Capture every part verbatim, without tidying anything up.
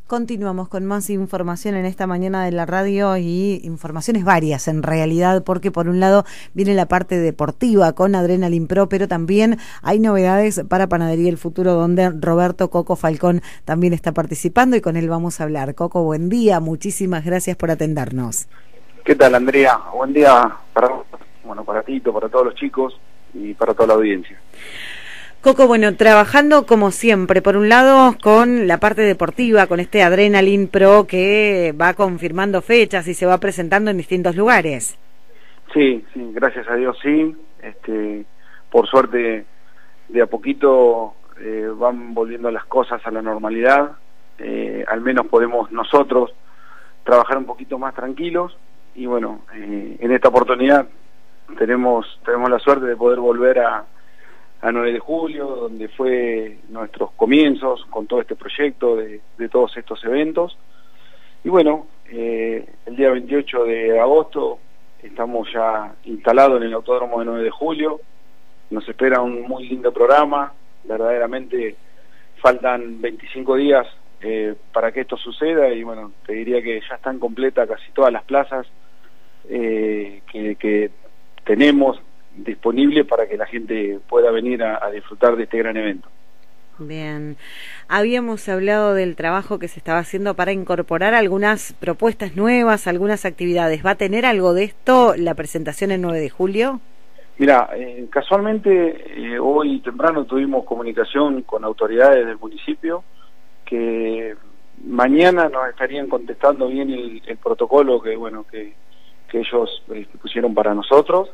Continuamos con más información en esta mañana de la radio y informaciones varias en realidad, porque por un lado viene la parte deportiva con Adrenalin Pro, pero también hay novedades para Panadería El Futuro, donde Roberto Coco Falcón también está participando y con él vamos a hablar. Coco, buen día, muchísimas gracias por atendernos. ¿Qué tal, Andrea? Buen día para, bueno, para Tito, para todos los chicos y para toda la audiencia. Coco, bueno, trabajando como siempre, por un lado con la parte deportiva, con este Adrenalin Pro que va confirmando fechas y se va presentando en distintos lugares. Sí, sí, gracias a Dios sí. Este, por suerte, de a poquito eh, van volviendo las cosas a la normalidad. Eh, al menos podemos nosotros trabajar un poquito más tranquilos y bueno, eh, en esta oportunidad tenemos tenemos la suerte de poder volver a a nueve de julio, donde fue nuestros comienzos con todo este proyecto de, de todos estos eventos. Y bueno, eh, el día veintiocho de agosto estamos ya instalados en el Autódromo de nueve de julio. Nos espera un muy lindo programa. Verdaderamente faltan veinticinco días eh, para que esto suceda y bueno, te diría que ya están completas casi todas las plazas eh, que, que tenemos disponible para que la gente pueda venir a, a disfrutar de este gran evento. Bien, habíamos hablado del trabajo que se estaba haciendo para incorporar algunas propuestas nuevas, algunas actividades. ¿Va a tener algo de esto la presentación el nueve de julio? Mira, eh, casualmente eh, hoy temprano tuvimos comunicación con autoridades del municipio que mañana nos estarían contestando bien el, el protocolo que bueno que, que ellos eh, pusieron para nosotros.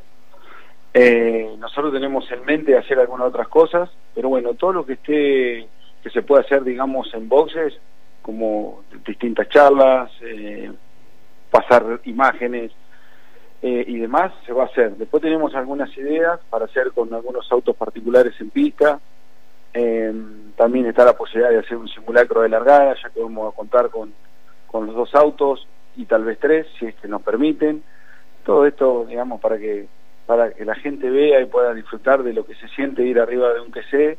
Eh, nosotros tenemos en mente hacer algunas otras cosas, pero bueno, todo lo que esté, que se pueda hacer, digamos, en boxes, como distintas charlas, eh, pasar imágenes eh, y demás, se va a hacer. Después tenemos algunas ideas para hacer con algunos autos particulares en pista. Eh, también está la posibilidad de hacer un simulacro de largada, ya que vamos a contar con, con los dos autos y tal vez tres, si es que nos permiten. Todo esto, digamos, para que para que la gente vea y pueda disfrutar de lo que se siente ir arriba de un Q C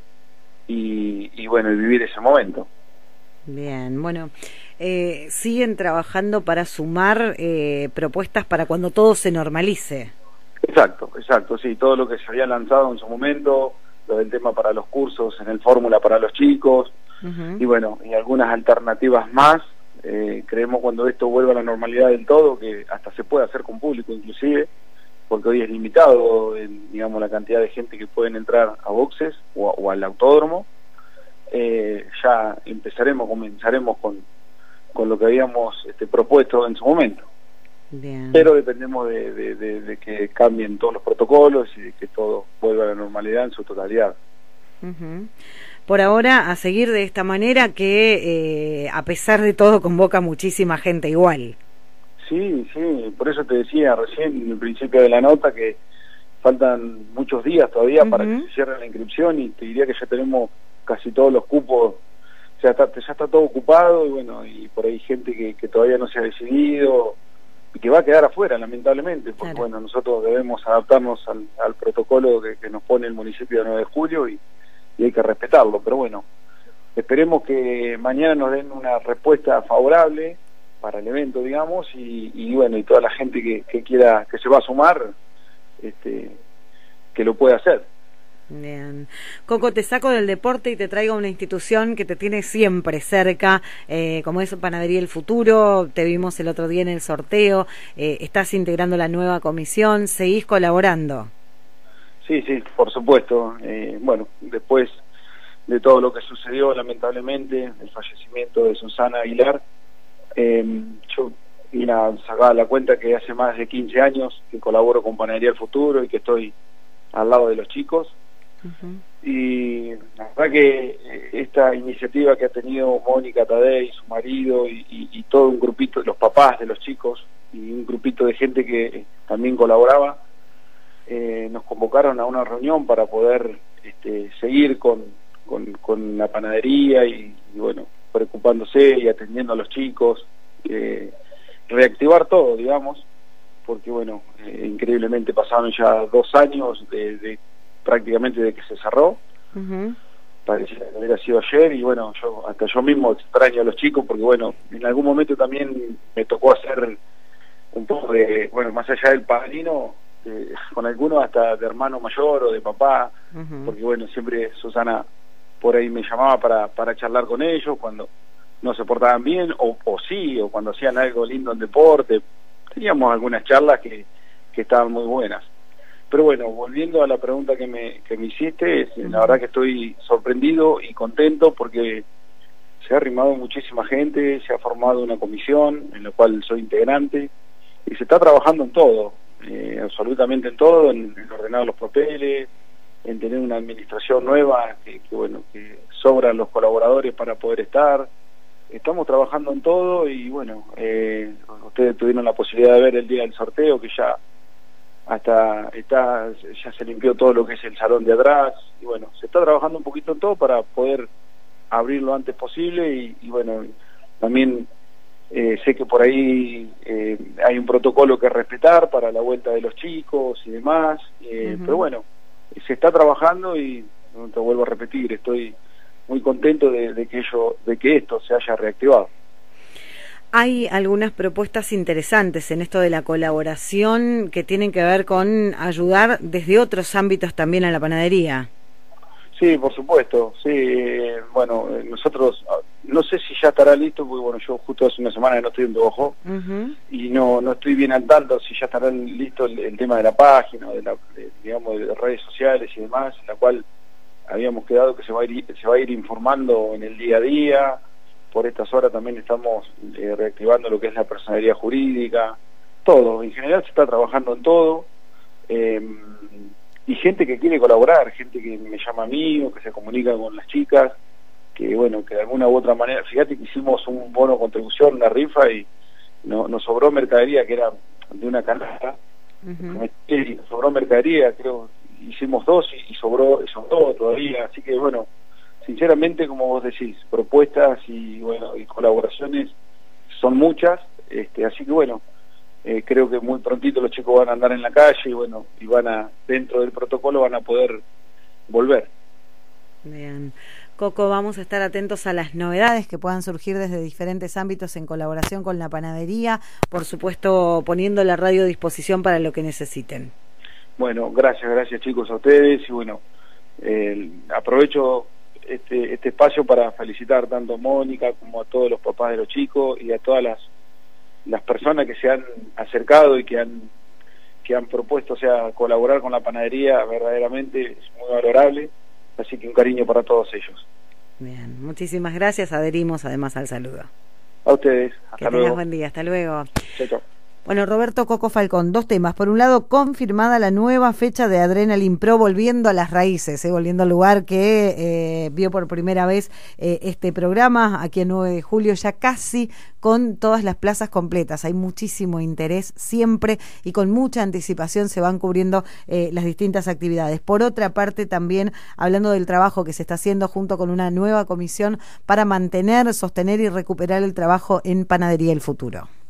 y, y bueno, y vivir ese momento. Bien, bueno, eh, siguen trabajando para sumar eh, propuestas para cuando todo se normalice. Exacto, exacto, sí, todo lo que se había lanzado en su momento, lo del tema para los cursos en el Fórmula para los chicos, uh-huh. y bueno, y algunas alternativas más. Eh, creemos cuando esto vuelva a la normalidad del todo, que hasta se puede hacer con público inclusive, porque hoy es limitado, en, digamos, la cantidad de gente que pueden entrar a boxes o, o al autódromo. Eh, ya empezaremos, comenzaremos con, con lo que habíamos este, propuesto en su momento. Bien. Pero dependemos de, de, de, de que cambien todos los protocolos y de que todo vuelva a la normalidad en su totalidad. Uh-huh. Por ahora, a seguir de esta manera que, eh, a pesar de todo, convoca muchísima gente igual. Sí, sí, por eso te decía recién en el principio de la nota que faltan muchos días todavía uh-huh. para que se cierre la inscripción y te diría que ya tenemos casi todos los cupos, o sea, está, ya está todo ocupado y bueno, y por ahí gente que, que todavía no se ha decidido y que va a quedar afuera lamentablemente, porque claro. bueno, nosotros debemos adaptarnos al, al protocolo que, que nos pone el municipio de nueve de julio y, y hay que respetarlo, pero bueno, esperemos que mañana nos den una respuesta favorable para el evento, digamos, y, y bueno, y toda la gente que, que quiera, que se va a sumar, este, que lo pueda hacer. Bien. Coco, te saco del deporte y te traigo a una institución que te tiene siempre cerca, eh, como es Panadería El Futuro. Te vimos el otro día en el sorteo, eh, estás integrando la nueva comisión, ¿seguís colaborando? Sí, sí, por supuesto. Eh, bueno, después de todo lo que sucedió, lamentablemente, el fallecimiento de Susana Aguilar, Eh, yo mira, sacaba la cuenta que hace más de quince años que colaboro con Panadería El Futuro y que estoy al lado de los chicos uh-huh. y la verdad que esta iniciativa que ha tenido Mónica Tadei, su marido y, y, y todo un grupito, los papás de los chicos y un grupito de gente que también colaboraba, eh, nos convocaron a una reunión para poder este, seguir con, con, con la panadería y, y bueno, preocupándose y atendiendo a los chicos, eh, reactivar todo, digamos, porque bueno, eh, increíblemente pasaron ya dos años de, de prácticamente de que se cerró, uh-huh. parecía que hubiera sido ayer, y bueno, yo hasta yo mismo extraño a los chicos, porque bueno, en algún momento también me tocó hacer un poco de, bueno, más allá del padrino, eh, con algunos hasta de hermano mayor o de papá, uh-huh. porque bueno, siempre Susana por ahí me llamaba para, para charlar con ellos cuando no se portaban bien, o, o sí, o cuando hacían algo lindo en deporte. Teníamos algunas charlas que, que estaban muy buenas. Pero bueno, volviendo a la pregunta que me, que me hiciste, es, la verdad que estoy sorprendido y contento porque se ha arrimado muchísima gente, se ha formado una comisión en la cual soy integrante, y se está trabajando en todo, eh, absolutamente en todo, en, en ordenar los papeles, en tener una administración nueva, que, que bueno, que sobran los colaboradores para poder estar. Estamos trabajando en todo y bueno, eh, ustedes tuvieron la posibilidad de ver el día del sorteo, que ya hasta está ya se limpió todo lo que es el salón de atrás, y bueno, se está trabajando un poquito en todo para poder abrir lo antes posible, y, y bueno, también eh, sé que por ahí eh, hay un protocolo que respetar para la vuelta de los chicos y demás, eh, uh-huh. pero bueno, se está trabajando y no te vuelvo a repetir, estoy muy contento de, de que ello, de que esto se haya reactivado. Hay algunas propuestas interesantes en esto de la colaboración que tienen que ver con ayudar desde otros ámbitos también a la panadería. Sí, por supuesto, sí, bueno, nosotros, no sé si ya estará listo, porque bueno, yo justo hace una semana que no estoy en Dojo, uh-huh. y no no estoy bien al tanto si ya estará listo el, el tema de la página, de la, de, digamos, de redes sociales y demás, en la cual habíamos quedado que se va a ir, se va a ir informando en el día a día. Por estas horas también estamos eh, reactivando lo que es la personería jurídica, todo, en general se está trabajando en todo, eh, y gente que quiere colaborar, gente que me llama a mí o que se comunica con las chicas, que bueno, que de alguna u otra manera, fíjate que hicimos un bono contribución, una rifa, y no, nos sobró mercadería que era de una canasta, uh-huh. y nos sobró mercadería, creo, hicimos dos y, y sobró, sobró todavía, así que bueno, sinceramente, como vos decís, propuestas y bueno, y colaboraciones son muchas, este, así que bueno, eh, creo que muy prontito los chicos van a andar en la calle y bueno, y van a, dentro del protocolo van a poder volver. Bien. Coco, vamos a estar atentos a las novedades que puedan surgir desde diferentes ámbitos en colaboración con la panadería, por supuesto poniendo la radio a disposición para lo que necesiten. Bueno, gracias, gracias chicos a ustedes, y bueno, eh, aprovecho Este, este espacio para felicitar tanto a Mónica como a todos los papás de los chicos y a todas las las personas que se han acercado y que han que han propuesto, o sea, colaborar con la panadería. Verdaderamente es muy valorable, así que un cariño para todos ellos. Bien, muchísimas gracias, adherimos además al saludo. A ustedes, hasta que luego. tengas buen día, hasta luego. Chau, chau. Bueno, Roberto Coco Falcón, dos temas. Por un lado, confirmada la nueva fecha de Adrenalin Pro, volviendo a las raíces, ¿eh? volviendo al lugar que eh, vio por primera vez eh, este programa, aquí en nueve de julio, ya casi con todas las plazas completas. Hay muchísimo interés siempre y con mucha anticipación se van cubriendo eh, las distintas actividades. Por otra parte, también hablando del trabajo que se está haciendo junto con una nueva comisión para mantener, sostener y recuperar el trabajo en Panadería El Futuro.